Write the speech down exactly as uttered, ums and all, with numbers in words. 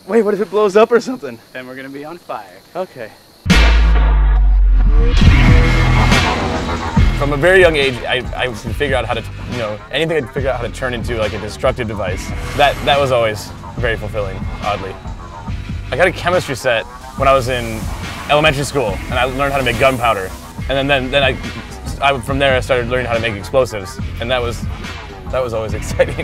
Wait, what if it blows up or something? Then we're gonna be on fire. Okay. From a very young age, I, I could figure out how to, you know, anything I could figure out how to turn into like a destructive device. That, that was always very fulfilling, oddly. I got a chemistry set when I was in elementary school, and I learned how to make gunpowder. And then, then, then I, I, from there, I started learning how to make explosives, and that was, that was always exciting.